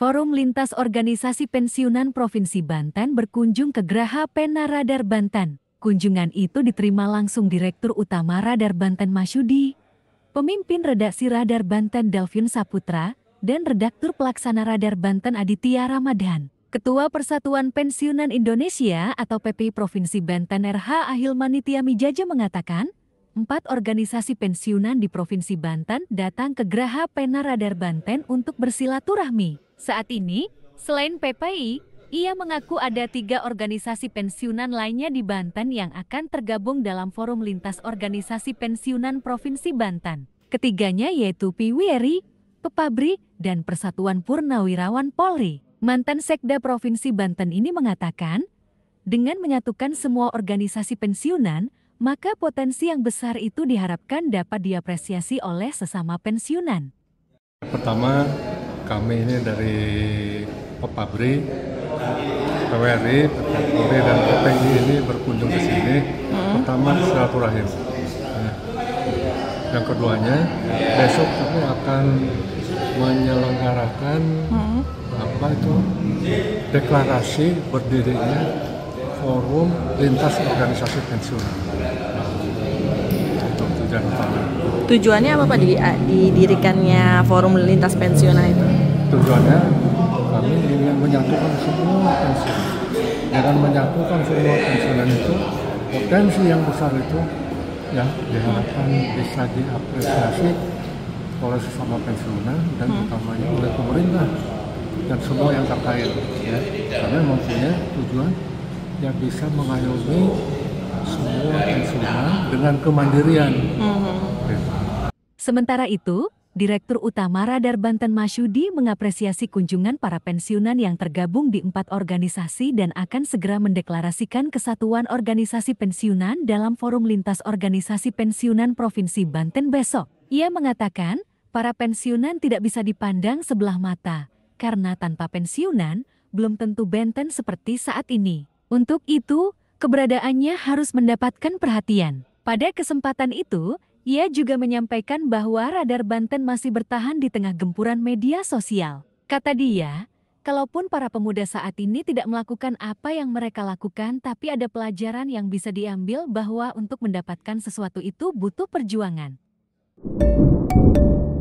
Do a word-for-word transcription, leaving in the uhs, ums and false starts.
Forum Lintas Organisasi Pensiunan Provinsi Banten berkunjung ke Geraha Pena Radar Banten. Kunjungan itu diterima langsung Direktur Utama Radar Banten Masyudi, Pemimpin Redaksi Radar Banten Delvin Saputra, dan Redaktur Pelaksana Radar Banten Aditya Ramadhan. Ketua Persatuan Pensiunan Indonesia atau P P I Provinsi Banten R H Ahilmani Tiamijaja mengatakan, empat organisasi pensiunan di Provinsi Banten datang ke Geraha Pena Radar Banten untuk bersilaturahmi. Saat ini, selain P P I, ia mengaku ada tiga organisasi pensiunan lainnya di Banten yang akan tergabung dalam Forum Lintas Organisasi Pensiunan Provinsi Banten. Ketiganya yaitu P W R I, Pepabri, dan Persatuan Purnawirawan Polri. Mantan Sekda Provinsi Banten ini mengatakan, dengan menyatukan semua organisasi pensiunan, maka potensi yang besar itu diharapkan dapat diapresiasi oleh sesama pensiunan. Pertama, kami ini dari Pepabri, P W R I, Polri, dan P P I ini berkunjung ke sini. Hmm. Pertama, silaturahim. Yang keduanya, besok kami akan menyelenggarakan hmm. apa itu deklarasi berdirinya Forum Lintas Organisasi Pensiunan. Itu tujuan utama. Tujuannya apa Pak didirikannya Forum Lintas Pensiunan itu? Tujuannya kami ingin menyatukan semua pensiunan. Dengan menyatukan semua pensiunan itu, potensi yang besar itu ya diharapkan bisa diapresiasi oleh sesama pensiunan dan hmm. utamanya oleh pemerintah dan semua yang terkait, ya, karena mempunyai tujuan yang bisa mengayomi semua pensiunan dengan kemandirian. Hmm. Sementara itu, Direktur Utama Radar Banten Masyudi mengapresiasi kunjungan para pensiunan yang tergabung di empat organisasi dan akan segera mendeklarasikan kesatuan organisasi pensiunan dalam Forum Lintas Organisasi Pensiunan Provinsi Banten besok. Ia mengatakan, para pensiunan tidak bisa dipandang sebelah mata, karena tanpa pensiunan, belum tentu Banten seperti saat ini. Untuk itu, keberadaannya harus mendapatkan perhatian. Pada kesempatan itu, ia juga menyampaikan bahwa Radar Banten masih bertahan di tengah gempuran media sosial. Kata dia, kalaupun para pemuda saat ini tidak melakukan apa yang mereka lakukan, tapi ada pelajaran yang bisa diambil bahwa untuk mendapatkan sesuatu itu butuh perjuangan.